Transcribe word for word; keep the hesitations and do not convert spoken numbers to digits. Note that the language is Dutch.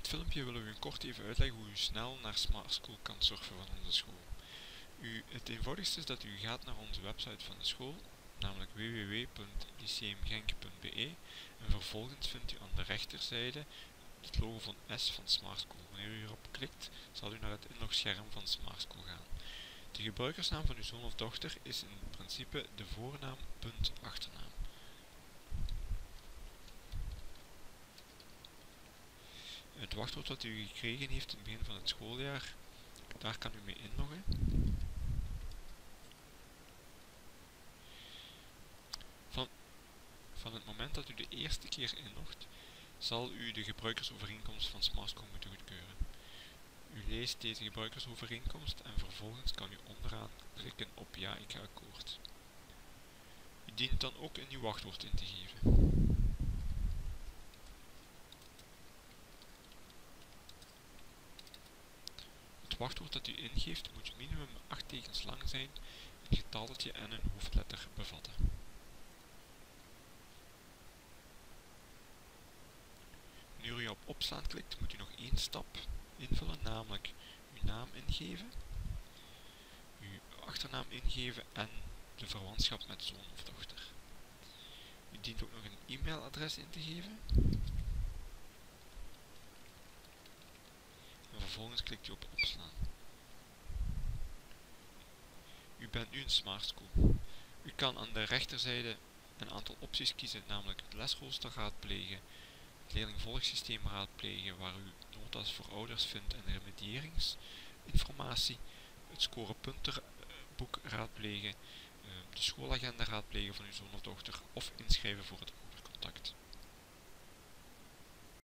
dit filmpje willen we u kort even uitleggen hoe u snel naar smartschool kan surfen van onze school. U, het eenvoudigste is dat u gaat naar onze website van de school, namelijk w w w punt lyceumgenk punt b e, en vervolgens vindt u aan de rechterzijde het logo van S van smartschool. Wanneer u hierop klikt, zal u naar het inlogscherm van smartschool gaan. De gebruikersnaam van uw zoon of dochter is in principe de voornaam punt achternaam. Het wachtwoord dat u gekregen heeft in het begin van het schooljaar, daar kan u mee inloggen. Van, van het moment dat u de eerste keer inlogt, zal u de gebruikersovereenkomst van smartschool moeten goedkeuren. U leest deze gebruikersovereenkomst en vervolgens kan u onderaan klikken op ja, ik ga akkoord. U dient dan ook een nieuw wachtwoord in te geven. Het wachtwoord dat u ingeeft moet minimum acht tekens lang zijn, een getalletje en een hoofdletter bevatten. Wanneer u op opslaan klikt, moet u nog één stap invullen, namelijk uw naam ingeven, uw achternaam ingeven en de verwantschap met zoon of dochter. U dient ook nog een e-mailadres in te geven. En vervolgens klikt u op opslaan. U bent nu in smartschool. U kan aan de rechterzijde een aantal opties kiezen, namelijk het lesrooster raadplegen, het leerlingvolgsysteem raadplegen, waar u nota's voor ouders vindt en remedieringsinformatie, het scorepuntenboek raadplegen, de schoolagenda raadplegen van uw zoon of dochter of inschrijven voor het